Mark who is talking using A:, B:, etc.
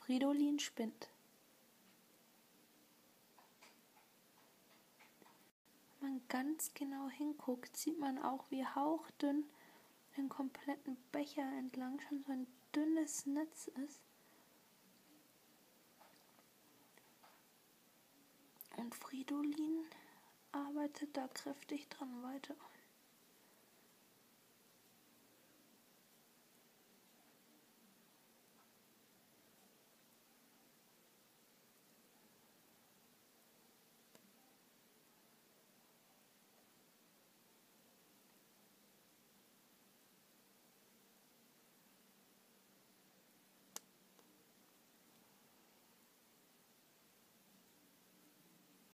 A: Fridolin spinnt. Wenn man ganz genau hinguckt, sieht man auch, wie hauchdünn den kompletten Becher entlang schon so ein dünnes Netz ist. Und Fridolin arbeitet da kräftig dran weiter.